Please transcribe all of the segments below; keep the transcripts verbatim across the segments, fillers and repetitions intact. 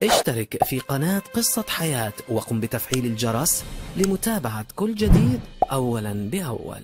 اشترك في قناة قصة حياة وقم بتفعيل الجرس لمتابعة كل جديد أولا بأول.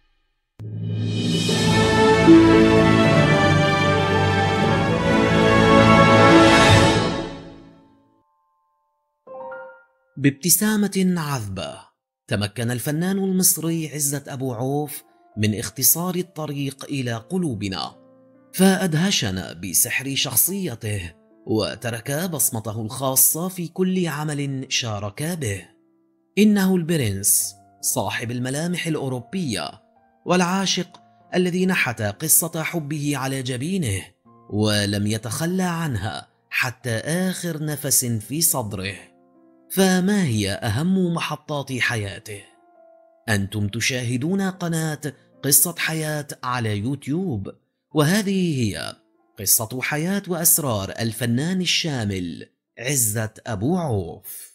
بابتسامة عذبة تمكن الفنان المصري عزت أبو عوف من اختصار الطريق إلى قلوبنا، فأدهشنا بسحر شخصيته وترك بصمته الخاصة في كل عمل شارك به. إنه البرنس صاحب الملامح الأوروبية والعاشق الذي نحت قصة حبه على جبينه ولم يتخلى عنها حتى آخر نفس في صدره. فما هي أهم محطات حياته؟ أنتم تشاهدون قناة قصة حياة على يوتيوب، وهذه هي قصة حياة وأسرار الفنان الشامل عزت أبو عوف.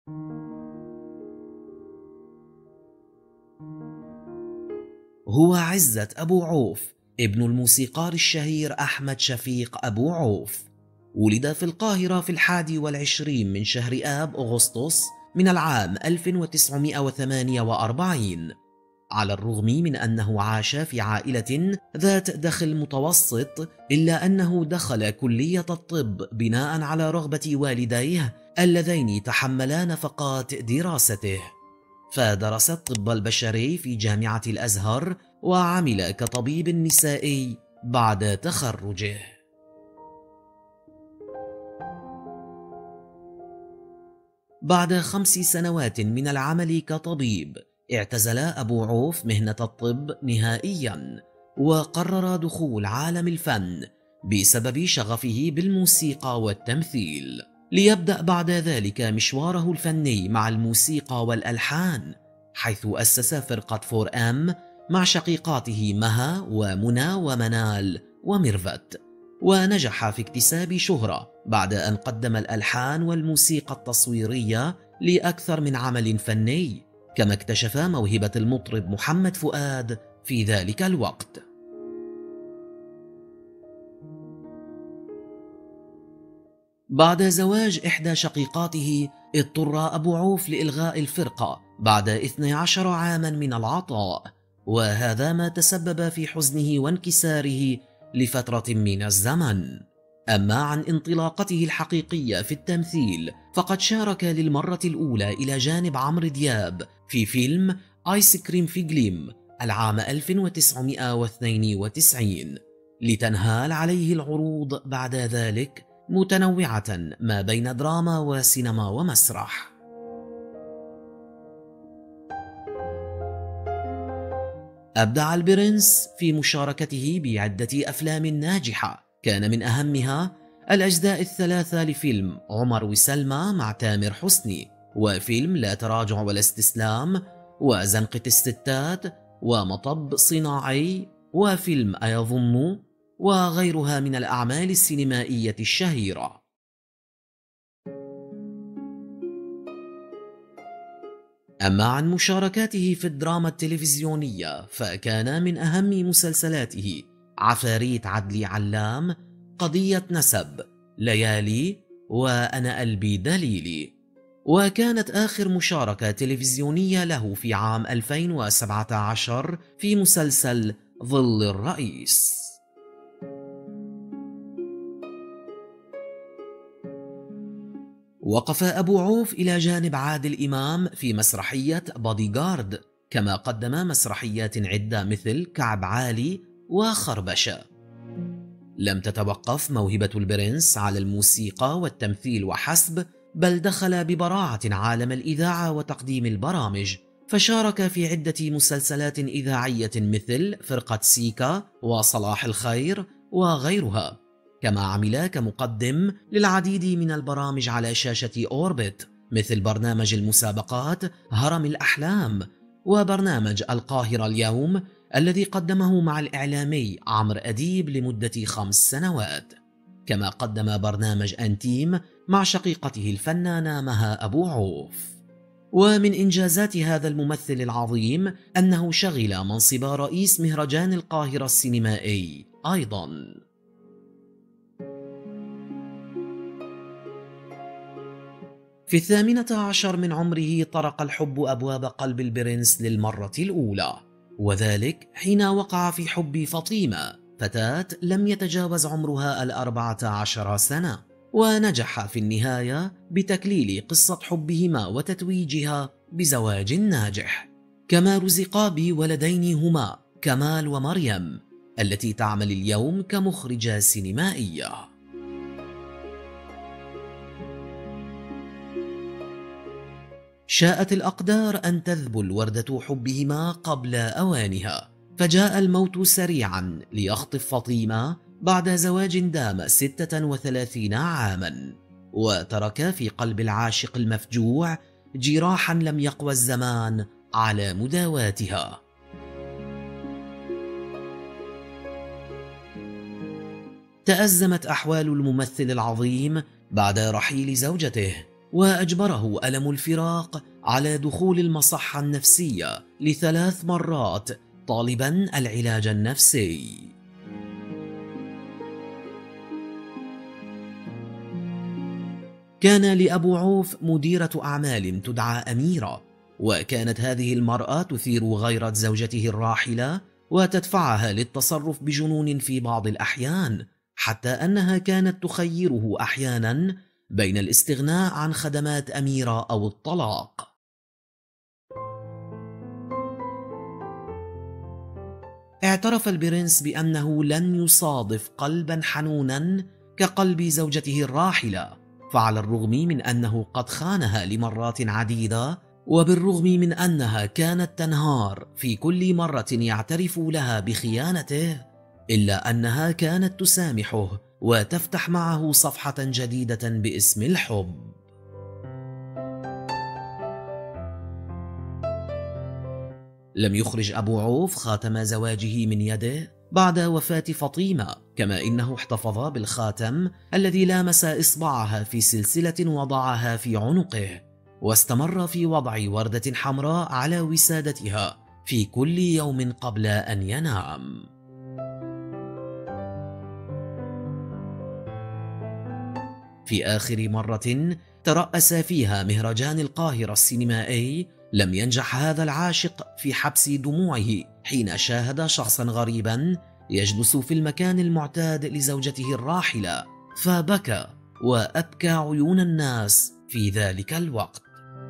هو عزت أبو عوف ابن الموسيقار الشهير أحمد شفيق أبو عوف. ولد في القاهرة في الحادي والعشرين من شهر آب أغسطس من العام ألف وتسعمائة وثمانية وأربعين. على الرغم من أنه عاش في عائلة ذات دخل متوسط، إلا أنه دخل كلية الطب بناء على رغبة والديه اللذين تحملا نفقات دراسته، فدرس الطب البشري في جامعة الأزهر وعمل كطبيب نسائي بعد تخرجه. بعد خمس سنوات من العمل كطبيب اعتزل أبو عوف مهنة الطب نهائيا، وقرر دخول عالم الفن بسبب شغفه بالموسيقى والتمثيل، ليبدأ بعد ذلك مشواره الفني مع الموسيقى والألحان، حيث أسس فرقة فور أم مع شقيقاته مها ومنى ومنال وميرفت، ونجح في اكتساب شهرة بعد أن قدم الألحان والموسيقى التصويرية لأكثر من عمل فني، كما اكتشف موهبة المطرب محمد فؤاد في ذلك الوقت. بعد زواج إحدى شقيقاته اضطر أبو عوف لإلغاء الفرقة بعد اثني عشر عاما من العطاء، وهذا ما تسبب في حزنه وانكساره لفترة من الزمن. أما عن انطلاقته الحقيقية في التمثيل فقد شارك للمرة الأولى إلى جانب عمرو دياب في فيلم آيس كريم في جليم العام ألف وتسعمائة واثنين وتسعين، لتنهال عليه العروض بعد ذلك، متنوعة ما بين دراما وسينما ومسرح. أبدع البرنس في مشاركته بعدة أفلام ناجحة، كان من أهمها الأجزاء الثلاثة لفيلم عمر وسلمى مع تامر حسني، وفيلم لا تراجع ولا استسلام، وزنقة الستات، ومطب صناعي، وفيلم أيظن، وغيرها من الأعمال السينمائية الشهيرة. أما عن مشاركاته في الدراما التلفزيونية فكان من أهم مسلسلاته عفاريت عدلي علام، قضية نسب، ليالي، وأنا قلبي دليلي. وكانت آخر مشاركة تلفزيونية له في عام ألفين وسبعة عشر في مسلسل ظل الرئيس. وقف أبو عوف إلى جانب عادل إمام في مسرحية بودي جارد، كما قدم مسرحيات عدة مثل كعب عالي وخربشة. لم تتوقف موهبة البرنس على الموسيقى والتمثيل وحسب، بل دخل ببراعة عالم الإذاعة وتقديم البرامج، فشارك في عدة مسلسلات إذاعية مثل فرقة سيكا وصلاح الخير وغيرها، كما عمل كمقدم للعديد من البرامج على شاشة أوربت، مثل برنامج المسابقات هرم الأحلام، وبرنامج القاهرة اليوم الذي قدمه مع الإعلامي عمرو أديب لمدة خمس سنوات، كما قدم برنامج أنتيم مع شقيقته الفنانة مها أبو عوف. ومن إنجازات هذا الممثل العظيم أنه شغل منصب رئيس مهرجان القاهرة السينمائي أيضاً. في الثامنة عشر من عمره طرق الحب أبواب قلب البرنس للمرة الأولى، وذلك حين وقع في حب فاطمة، فتاة لم يتجاوز عمرها الأربعة عشر سنة، ونجح في النهاية بتكليل قصة حبهما وتتويجها بزواج ناجح. كما رزقا بولدين هما كمال ومريم التي تعمل اليوم كمخرجة سينمائية. شاءت الأقدار أن تذبل وردة حبهما قبل أوانها، فجاء الموت سريعا ليخطف فاطمة بعد زواج دام ستة وثلاثين عاما، وترك في قلب العاشق المفجوع جراحا لم يقوى الزمان على مداواتها. تأزمت أحوال الممثل العظيم بعد رحيل زوجته، وأجبره ألم الفراق على دخول المصحة النفسية لثلاث مرات طالبا العلاج النفسي. كان لأبو عوف مديرة أعمال تدعى أميرة، وكانت هذه المرأة تثير غيرة زوجته الراحلة وتدفعها للتصرف بجنون في بعض الأحيان، حتى أنها كانت تخيره أحيانا بين الاستغناء عن خدمات أميرة أو الطلاق. اعترف البرنس بأنه لن يصادف قلبا حنونا كقلب زوجته الراحلة، فعلى الرغم من أنه قد خانها لمرات عديدة، وبالرغم من أنها كانت تنهار في كل مرة يعترف لها بخيانته، إلا أنها كانت تسامحه وتفتح معه صفحة جديدة باسم الحب. لم يخرج أبو عوف خاتم زواجه من يده بعد وفاة فاطمة، كما إنه احتفظ بالخاتم الذي لامس إصبعها في سلسلة وضعها في عنقه، واستمر في وضع وردة حمراء على وسادتها في كل يوم قبل أن ينام. في آخر مرة ترأس فيها مهرجان القاهرة السينمائي، لم ينجح هذا العاشق في حبس دموعه حين شاهد شخصا غريبا يجلس في المكان المعتاد لزوجته الراحلة، فبكى وأبكى عيون الناس في ذلك الوقت.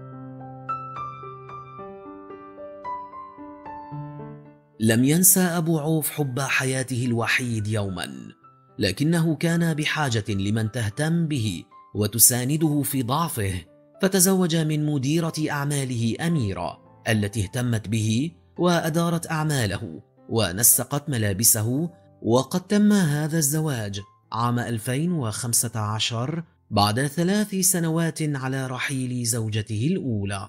لم ينسى أبو عوف حب حياته الوحيد يوما، لكنه كان بحاجة لمن تهتم به وتسانده في ضعفه، فتزوج من مديرة أعماله أميرة التي اهتمت به وأدارت أعماله ونسقت ملابسه. وقد تم هذا الزواج عام ألفين وخمسة عشر بعد ثلاث سنوات على رحيل زوجته الأولى.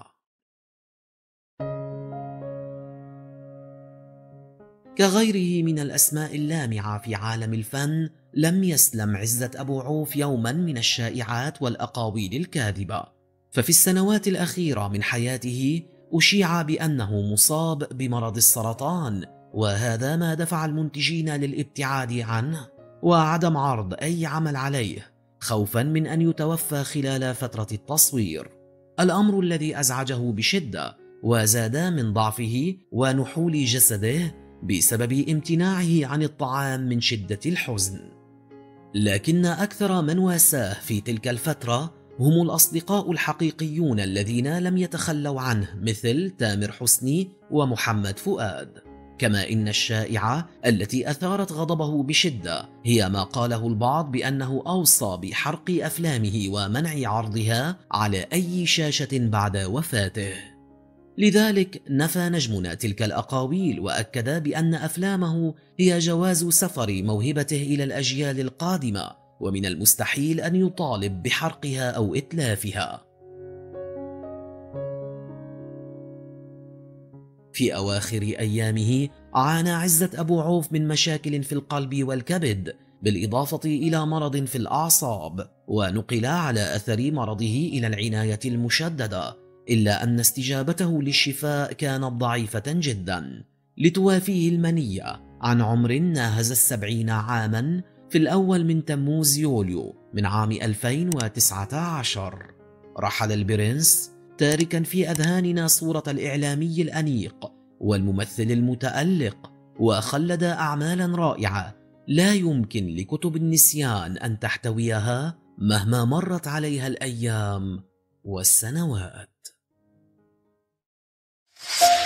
كغيره من الأسماء اللامعة في عالم الفن، لم يسلم عزة أبو عوف يوما من الشائعات والأقاويل الكاذبة، ففي السنوات الأخيرة من حياته أشيع بأنه مصاب بمرض السرطان، وهذا ما دفع المنتجين للابتعاد عنه وعدم عرض أي عمل عليه خوفا من أن يتوفى خلال فترة التصوير، الأمر الذي أزعجه بشدة وزاد من ضعفه ونحول جسده بسبب امتناعه عن الطعام من شدة الحزن. لكن أكثر من واساه في تلك الفترة هم الأصدقاء الحقيقيون الذين لم يتخلوا عنه، مثل تامر حسني ومحمد فؤاد. كما إن الشائعة التي أثارت غضبه بشدة هي ما قاله البعض بأنه أوصى بحرق أفلامه ومنع عرضها على أي شاشة بعد وفاته. لذلك نفى نجمنا تلك الأقاويل، وأكد بأن أفلامه هي جواز سفر موهبته إلى الأجيال القادمة، ومن المستحيل أن يطالب بحرقها أو إتلافها. في أواخر أيامه عانى عزة أبو عوف من مشاكل في القلب والكبد، بالإضافة إلى مرض في الأعصاب، ونقل على أثر مرضه إلى العناية المشددة، إلا أن استجابته للشفاء كانت ضعيفة جدا، لتوافيه المنية عن عمر ناهز السبعين عاما في الأول من تموز يوليو من عام ألفين وتسعة عشر. رحل البرنس تاركا في أذهاننا صورة الإعلامي الأنيق والممثل المتألق، وخلد أعمالا رائعة لا يمكن لكتب النسيان أن تحتويها مهما مرت عليها الأيام والسنوات.